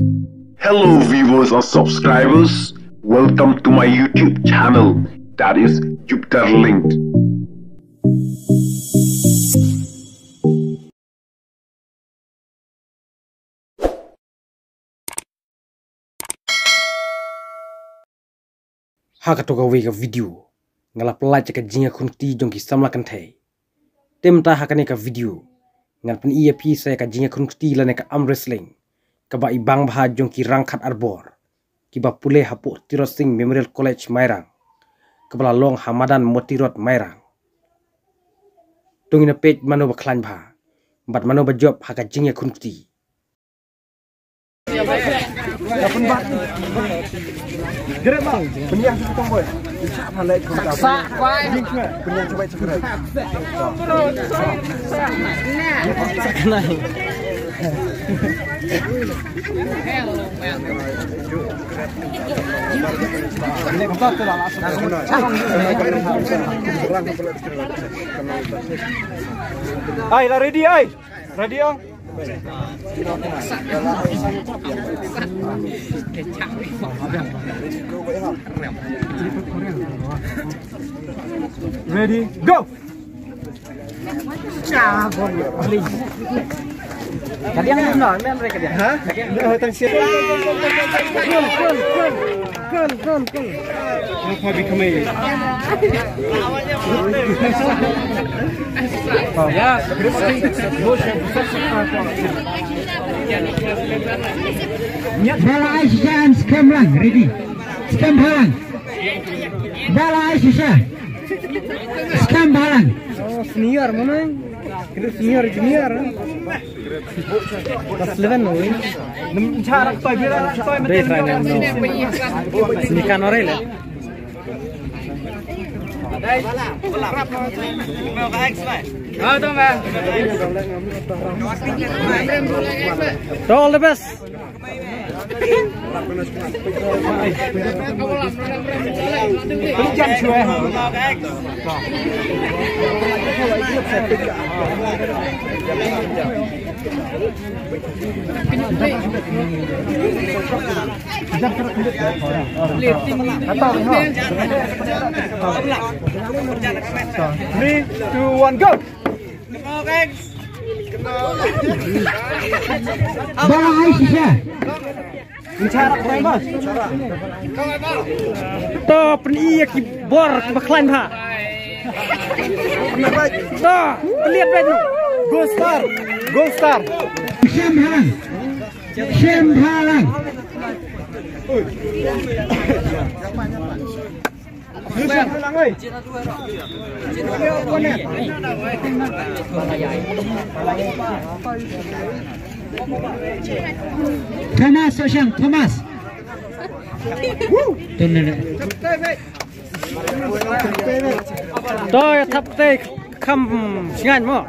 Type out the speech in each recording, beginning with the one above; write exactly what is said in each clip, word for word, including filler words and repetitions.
Hello viewers or subscribers, welcome to my YouTube channel, that is Jupiter Linked. Haka toka wega video ngala pelaja ka jinga kunti jongki samla kante temta haka ne ka video ngal pen iya pi saya ka jinga kunti la ne ka arm wrestling ka ba ibang baha jongki rangkat arbor ki ba pule hapu tirosing Memorial College Mairang ka bala long Hamadan Motirot Mairang tungina page mano ba klan ba bat mano ba job haka jinga kunti Dapat bat. Gerak bang. Penyang tukang boy. Bisa pandai tukang. Sak boy. Penyang coba cepat. Nah. Ini keempat tu lah langsung. Ay, la ready ay. Ready ong. Ready, go! Kadiang ni benar, men mereka dia. Hah? Dah tang siap. Kun kun kun kun kun kun. Apa bikame? Oh ya, Bala Aisyah scam lang, ready. Scam balang. Bala Aisyah. Scam balang. Oh, senior mana? Kena senior junior. Kelas eleven loh. Cara toy bila toy macam ni. Sini kan orang le. All the best. Jam cuy. Three, two, one, go. Bala Aisyah. Bicara apa mas? To pen iya ki bor ki baklan ha. To lihat baik tu. Go star, go star. Scam balang. Scam balang. Scam balang, oi. Thomas Ocean, Thomas. Tunan. To ya thap te kham singan mo.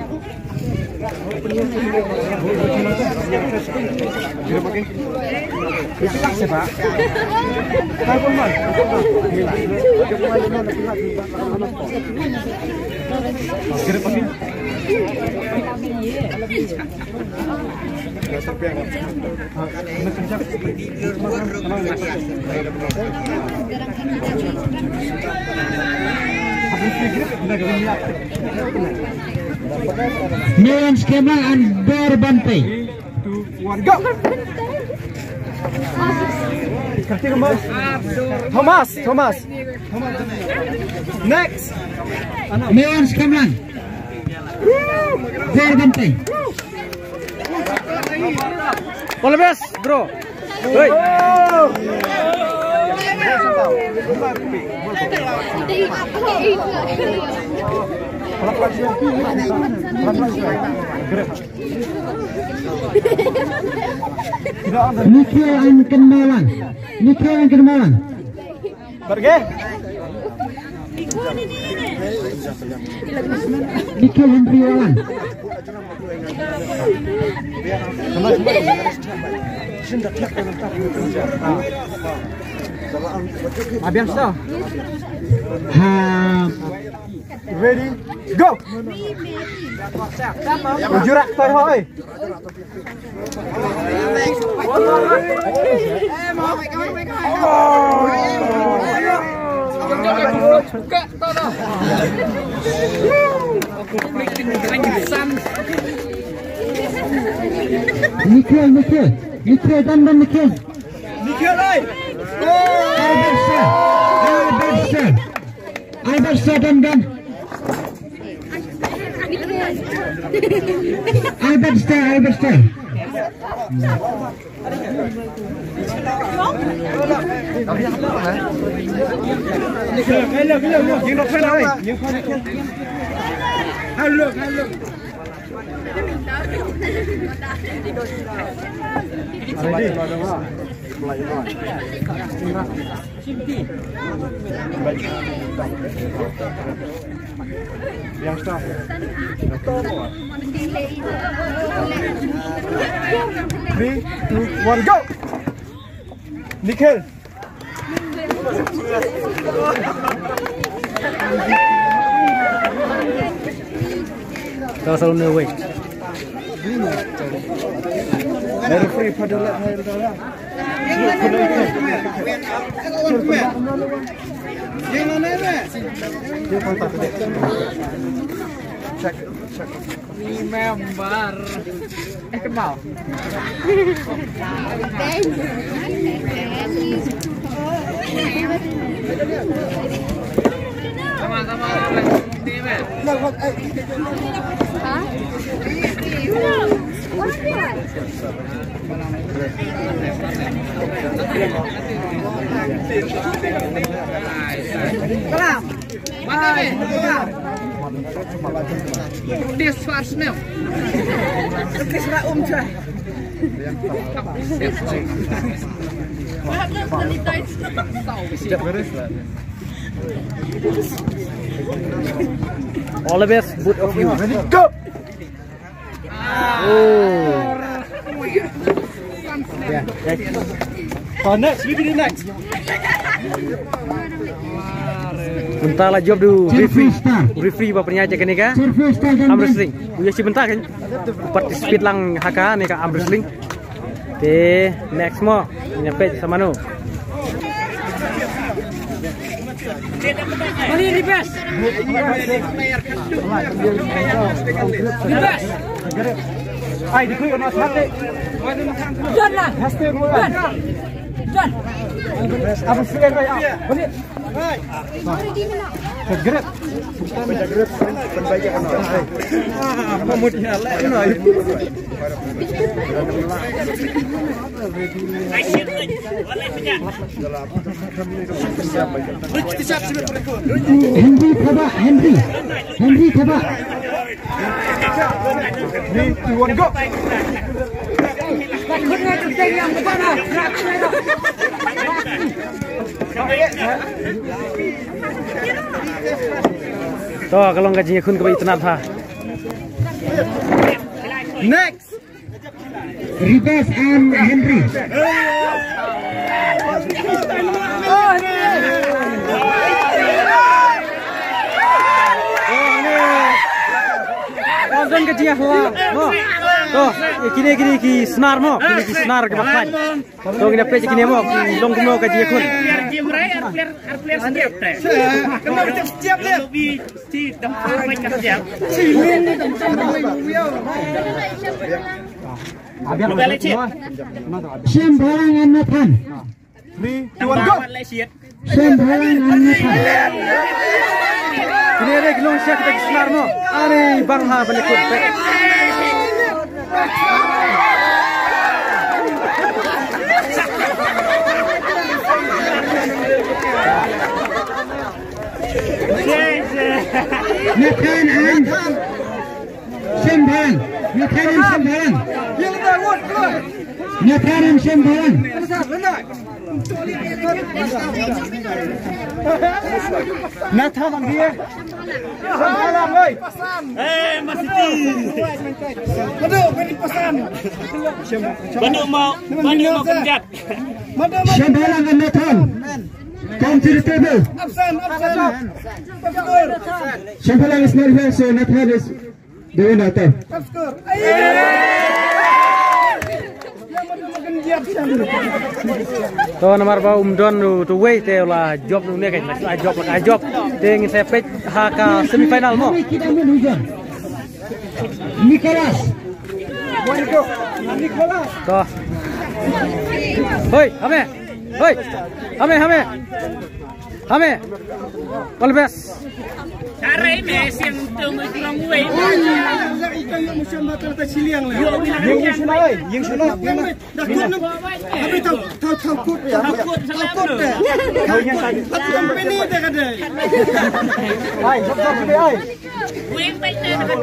Neon scam lang an bor bantay. Two, one, go. Thomas, Thomas. Next. Neon scam lang. Bor bantay. All the best, bro. Oi. Nikhil an Kenmalang. Nikhil an Kenmalang. Pergi. Nikhil an Priwalan. Abian sudah. Ha. Ready, go. Jurak toy hoi. Nikhil, Nikhil, Nikhil, dan dan Nikhil. Nikhil ơi. Albersa, Albersa, Albersa dan dan. Albersa, Albersa. Nikhil, hello, hello, hello. Những nó phải rồi. Những con Nikhil. Hello, hello. Yang stop. Three, two, one, go. Nikhil. Kalau no way. Dari free pada lah, pada lah. Yang mana ni? Dia kontak dia. Check, check. Remember. Eh kebal. Sama-sama tim eh. Hah? Kelam. Mana ni? Dia Schwarzenegger. Kisra umca. All the best, both of you. Go. Oh. Yeah. For next, we do next. Bentar lah job dulu. Referee, referee bapaknya aja kan ni kan? Arm wrestling. Uya si bentar kan? Participate lang haka ni kan arm wrestling. Okay, next mo. Nyampe sama no. Mari di best. Di best. Ay, di ko yung nasate. John lah. Haste mo. John. Apa sih yang kayak? Balik. Segeret. Segeret. Penbaik kan. Ah, kemudian lah. Henry coba, Henry. Henry coba. Ni tuan go. Lakukan kerja yang benar. Tuh kalau gajinya kun kebaik tenat ha. Next. Ribas and Henry. Langsung gajinya hoa. Mo. Tuh, kini kini ki senar mo, kini ki senar ke bakal. Tuh kini apa kini mo, long kuno gajinya kun. Sembarang Nathan. Tuan go. Sembarang Nathan. Kini ada long siap kita ki senar mo. Ari bang ha balik kun. Nathan and Sembarang. Nathan and Sembarang. Nathan and Sembarang. Nathan ang dia. Sembarang oi. Eh, masih ti. Aduh, beri pesan. Banduk mau, banduk mau kenjat. Sembarang and Nathan. Come to the table. Absen, absen. Sembarang is not here, so Nathan is the winner. Abskor. Yang mau makan To nomor bau umdon tu tu way te la job nu ne kai la job la job te ngin saya pet haka semifinal mo. Nicholas. To. Hoi, ame. Hoi. Ame, ame. Ame. All best. Cara ini yang tung kurang way. Yang musim makan tak siliang lah. Yang sana, yang sana. Dah kut nak. Tapi tahu tahu tahu kut ya. Tahu kut, tahu kut deh. Tahu yang tadi. Tapi sampai ni dah ada. Hai, jom jom hai. Wing baik dah tadi.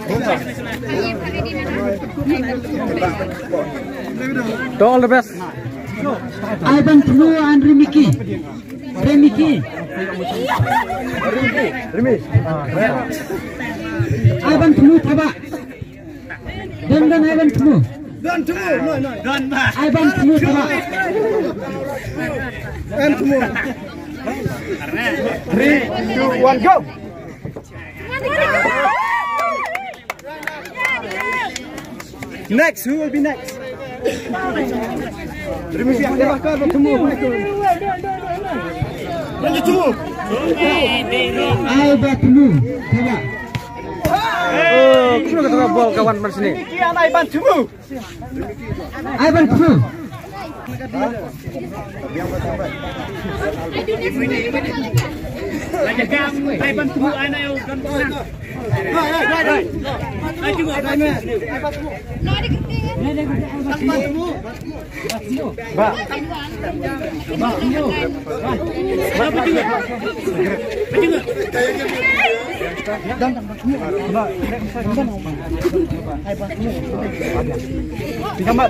To all the best. Ivan Tru and Remiki. Remiki. Rimi. Ivan Tru thaba. Dan dan Ivan Tru. Dan tu, no no. Don bah. Ivan Tru thaba. Dan tu. Three, two, one, go. Next, who will be next? Rimi siap dia bakar bertemu. Lanjut tu. Ivan Tru thaba. Oh, kuno kata bol kawan man sini. Kian Ivan Tru. Ivan Tru. Lanjut gam, saya bantu anak yang kan pernah. Laju Ba. Selamat.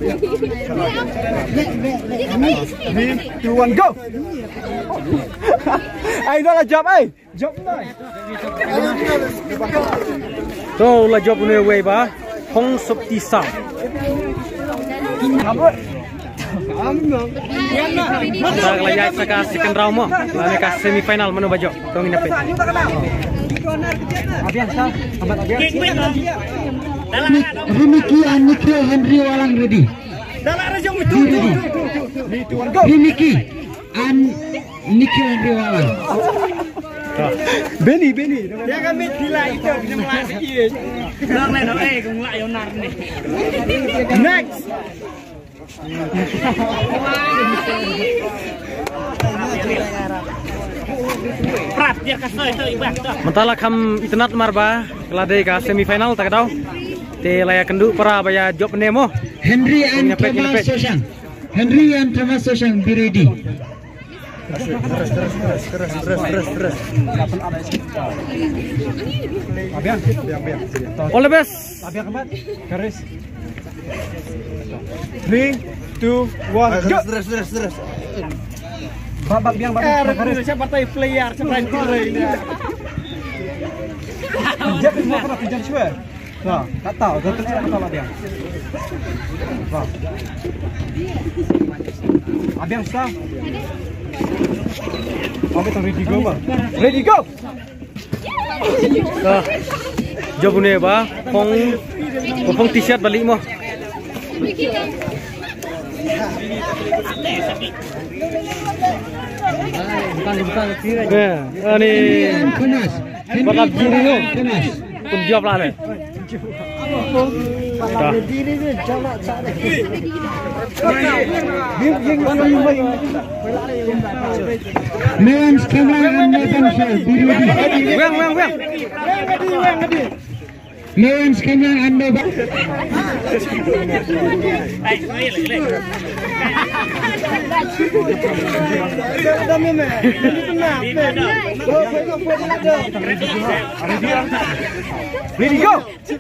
Three, two, one, go. Ai đó là job ai. Job này. To la job ne way ba. Hong sop ti sam. Masa laya saka second round mo. La ka semifinal mano ba jo. To ngina pe. Abian sa. Ambat abian. Remiki and Nikhil Henry Walang ready. Dalam aja itu. Three, two, one, go. Remiki and Nikhil Henry Walang. Benny, Benny. Dia kan mit gila itu bisa melasih. Nang lain eh kung la yo nar ni. Next. Prat dia kasih itu ibah tu. Mentala kam itnat marba kelade ka semifinal tak tahu. Te laya kendu para baya job nemo. Henry and Thomas Soshang. Henry and Thomas Soshang be ready. Terus, terus, terus, terus, terus, terus, terus. Abian, abian, abian. All the best. Abian keempat. Garis. Three, two, one, go. Terus, terus, terus. Babak biang babak. Garis. Siapa tahu player, siapa yang kira ini. Dia semua pernah pinjam cuy. Nah, tak tahu. Betul siapa tahu dia. Wah. Abian sah. Kami tu ready go bang. Ready go. Ka job ne ba hong hong t-shirt balik mo. Ya, ani Thomas. balap diri tu. Thomas. Pun job lah le. Dah. Men's camera and Nathan Shah be ready. Weng weng weng. Men's camera and Nathan. Baik, boleh boleh. Ada meme. Ini tenang. Ready go.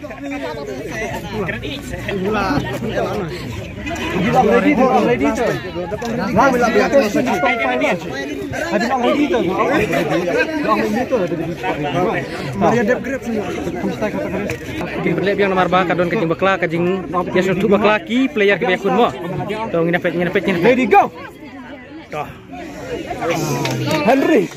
Gila ready tu, ready tu. Lang bila biar tu sini pang-pang dia. Ada bang ready tu. Bang ready tu ada di spot. Maria dep grip sini. Kumsta kata kata. King berlep yang nomor ba kadon kajing bakla kajing biasa tu bakla ki player ke biakun mo. To ngina pet ngina pet ngina. Ready go. Dah. Henry.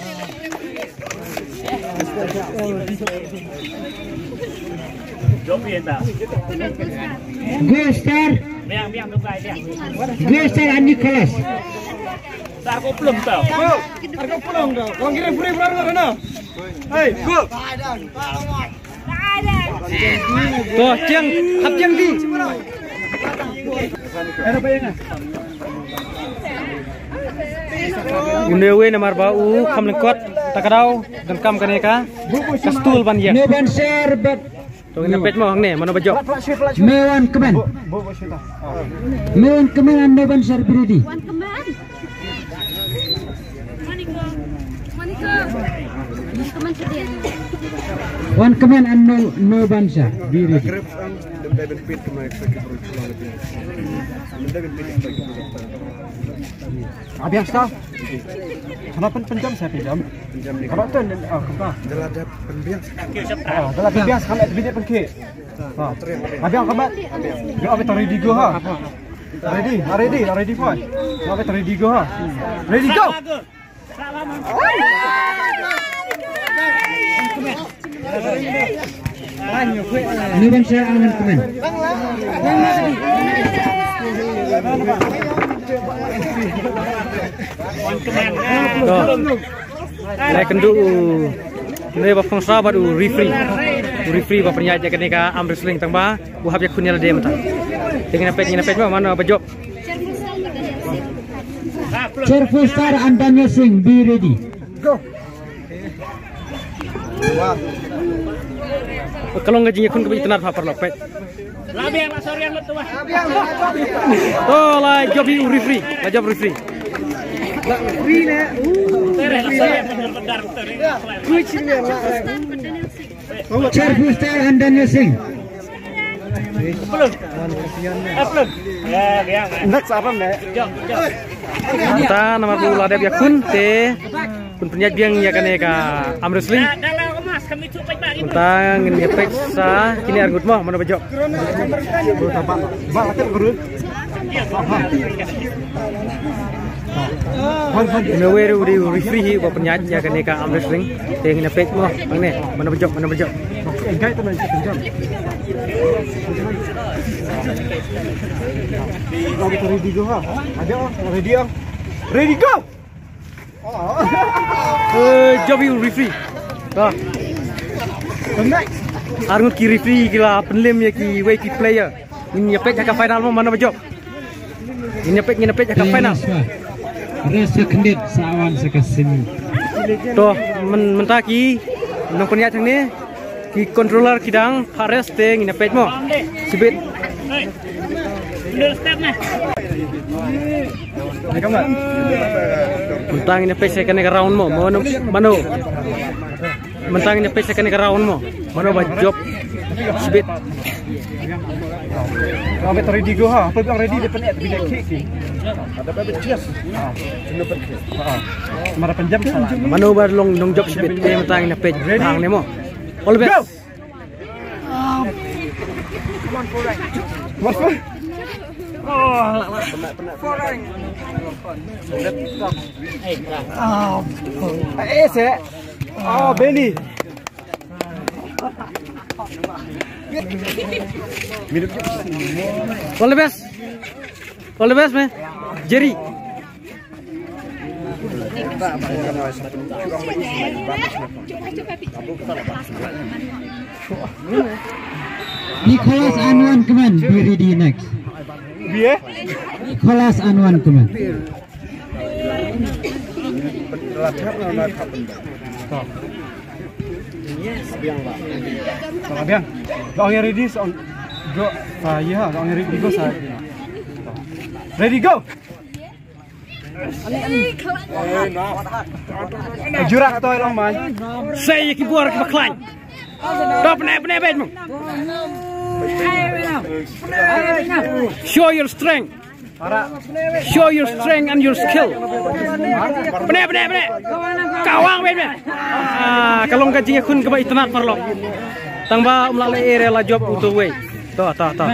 Go Star. Biang biang tuh guys ya. Go Star and Nicholas. Tak aku belum tahu. Harga pulang dah. Kau kira free free mana? Hei, go. Tuh, ciang, hap ciang di. Ada bayangan. Undewe namar bau, kam lengkot, takarau, dan kam kaneka, kastul ban ya. No one share but Tuh ini pet mau nih, mana bajok. Mewan Kemen. Mewan Kemen and no one share Brady. One command. Monica. Monica. Command today. One Kemen and no no one share Brady. Abiang staff. Kenapa penjam saya pinjam? Penjam ni. Kalau tu, ah, kenapa? Dalam ada penbiang. Ah, dalam penbiang sekarang ada bilik pengki. Ah, abiang kamat. Yo, abi ready go ha. Ready, ready, ready fine. Yo, abi ready go ha. Ready go. No one share Aman Kemen. Tuh, naik kendu, ini bapak sahabat u refree, u refree bapak penyaji kaneka am wrestling tangba, u habyak kunyal dia mata. Dengan pet, dengan pet mana bajok. Cheerful Star and Daniel Singh, be ready. Go. Kalau ngajinya kun kebi tenar papar lopet. Labiang lah sorian lu tuh. Tuh lah job u refree, lah job refree. Free ne. Terus saya benar-benar Cheerful Star and Daniel Singh. belum. Eh belum. Ya biang. Next apa ne? Jom jom. Kita nomor dua ada biak kun te, kun penyaji biang ya kaneka am wrestling. Dalam emas kami cupai bagi. Tang ini peksa, kini argut mau mana bajok. Ba, atas guru. Ini weru di refree bapak penyaji ya kaneka am wrestling. Teng ini pek mau, mana mana bajok, mana bajok. Enggak itu nanti penjam. Lagi ready go ha. Ada ready ah. Ready go. Eh, job u refree. Tuh. Next. Argut ki refree kila penlim ya ki way ki player. Ini pek jaka final mau mana bajok. Ini pek ini pek jaka final. Rasa kendit sawan sekasini. Tuh, men mentaki nong penyaji ni ki controller kidang Pares teng ini pek mau. Sibit. Bener step nih. Ini kamu. Mentang ini pek second ke round mau, mana mana. Mentang ini pek second ke round mau, mana bajok. Sibit. Kalau betul ready go ha. Apa bilang ready depan at bilik kick. Ada apa cheers. Ah, ini pergi. Ah. Mara penjam salah. Mana bar long long job sibit ke mentang ini pek hang ni mau. All the best. Come on, four right. What for? Oh, penat penat. Four right. Oh, eh se. Oh, Benny. All the best. All the best, man. Jerry. Nicholas Anwan Kemen, be ready next. Biar. Nicholas Anwan Kemen. Kalau biang, kalau yang ready on go, ah ya, kalau yang ready go saya. Ready go. Jurak atau orang main? Saya ki buar ke baklan. Dah pernah pernah bet mu. Show your strength. Show your strength and your skill. Pernah pernah pernah. Kawang bet bet. Ah, kalau gaji kun ke ba itnat perlo. Tangba melalui area la job untuk way. Toh toh toh.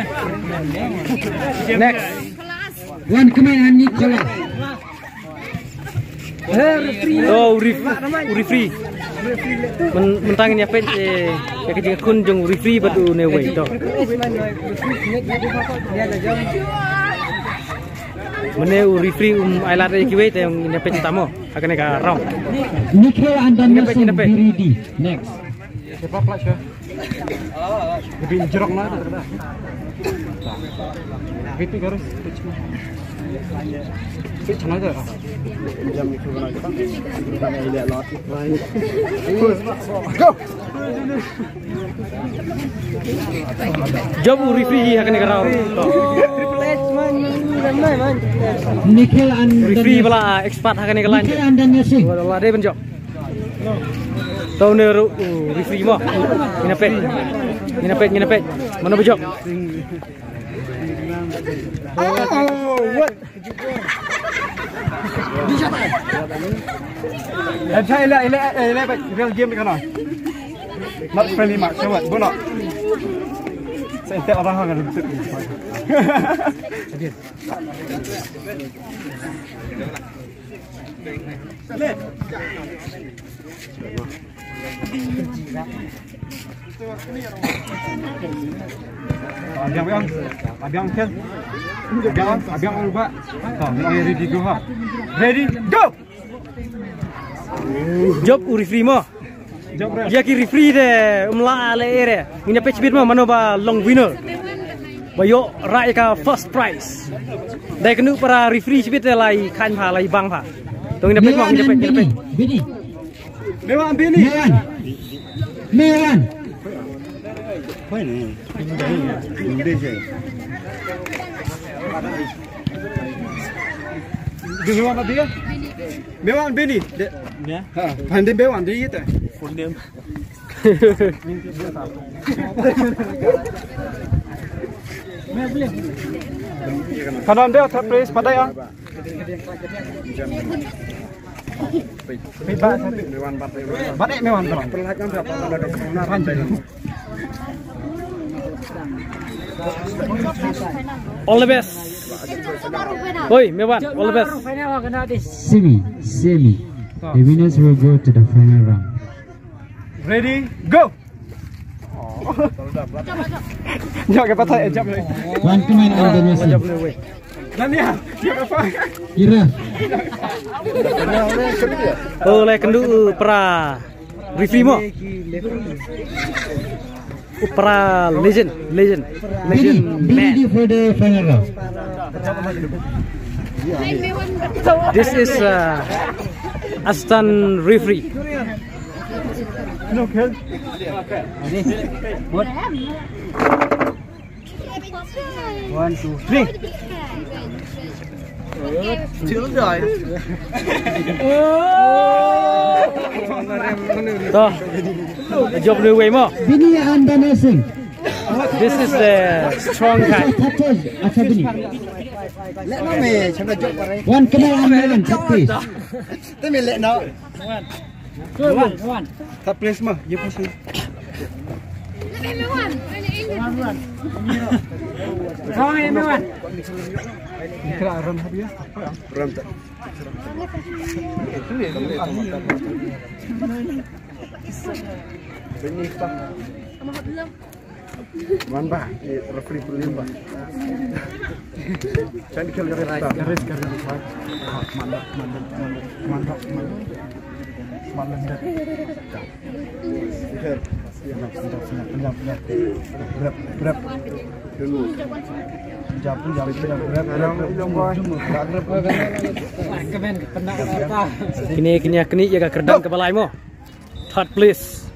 Next. One Kemen and Nicholas. Oh, uri uri free. Men mentangin ya pet eh ya kerja kun jong referee batu ne wei to. Mene referee um ailat e kiwei te ne pet tamo akan ka round. Nikhil Andanasing Biridi next. Siapa pula sih? Lebih jerok lah tu dah. Itu garis. Pitch mana je? Jam itu mana kita? Kita ni lihat lot. Go. Job referee akan ka round. Nikhil Andanasing. Referee pula expert akan ka line. Nikhil Andanasing. Wala de benjok. Tahu ne referee mo. Ina pet. Ina pet, ina pet. Mana benjok? Oh, what? Di siapa? Eh, saya elak, elak, elak, real game kan? Not friendly match, so what? Bono. Saya tak orang kan? Abiang, abiang, abiang kan? Abiang, abiang ubah. Tahu, orang ready go ha? Ready go! Job referee mo. Dia ki referee de umla ale ere. Ini patch bit mo mano ba long winner. Bayo rai ka first prize. Dai kenu para referee bit lai khan pha lai bang pha. Tong ini patch mo, ini patch, ini patch. Bini. Mewan bini. Mewan. Mewan. Apa ni? Ini je. Mewan apa dia? Mewan bini. Ya. Ha, pandai mewan dia itu. Pandai. Kalau anda third place pada ya. Baik mewan terang. Perlahan berapa ada kebenaran dari. All the best. Oi, Mewan, all the best. Semi, semi. The winners will go to the final round. Ready, go. Jangan apa tak jam ni. One command Andanasing. Nania, apa? Ira. Oh, le kendu pra referee mo. Pra legend, legend, legend Bini man. for the final round. This is uh, assistant referee. No, okay. What? One, two, three. Toh, job ni way mo. Bini Andanasing. This is the strong guy. Touches acha Bini. Let me chana job pare. One command Mewan. Please. Temi let now. One, one. Third place mah, dia pusing. Kau yang Mewan. Kira ram habis ya? Ram tak. Benih pak. Wan bah, referee belum bah. Jangan dikira garis, garis, garis. Mantap, mantap, mantap, mantap. Malam dah. Ikhlas. Senang, senang, senang, senang, senang. Berat, berat. Dulu. Jam pun jam jam berat. Orang bilang boy. Tak berat. Kemen kena apa? Kini kini kini jaga kerdang kepala mo. Third place.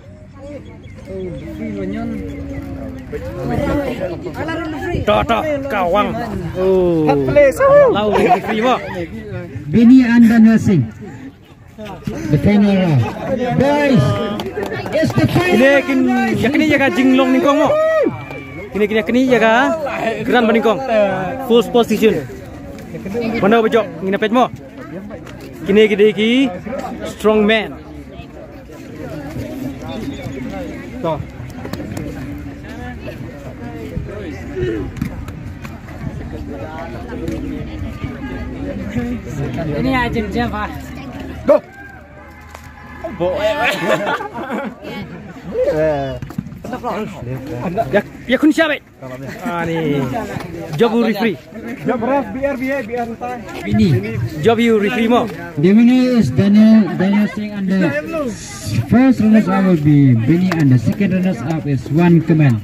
Toto kawang. Oh. Third place. Lau referee mo. Bini Andanasing. The final round. Boys, it's the final Kini kini ya kini jaga jinglong ningkong mo. Kini kini kini jaga geran baningkong. Full position. Mana bejok ngina pet mo. Kini kini ki strong man. Toh. Ini aja jam pak. Go. Bo. Ya, ya kun siapa? Ah ni. Job you referee. Job ref biar biar biar entah. Bini. Job you referee mo. The winner is Daniel Daniel Singh, and the first runners up will be Bini, and the second runners up is One Command.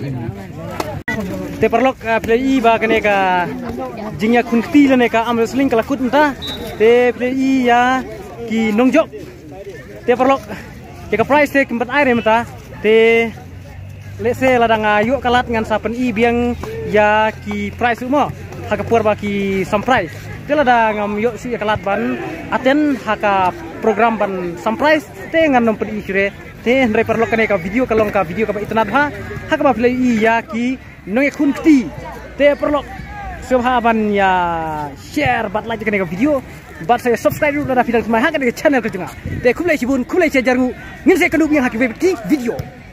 Te perlok play i ba kene ka jingya kun ti le ne ka am wrestling kala kut nta. Te play i ya ki nongjok. Te perlok ke ka price te kimbat air mata. Te lese ladang ayu kalat ngan sapen i biang ya ki price mo haka pur ba ki sam price te ladang ngam yo si kalat ban aten haka program ban sam price te ngan nom pen i kire te ndre perlo kane ka video kalong ka video ka itnat ha haka ba play i ya ki nong kun ti te perlo subha ban ya share bat like kane ka video bat saya subscribe dulu dah video semai haka ke channel ke junga te kumlai sibun kumlai jargu ngin saya kandu biang haki video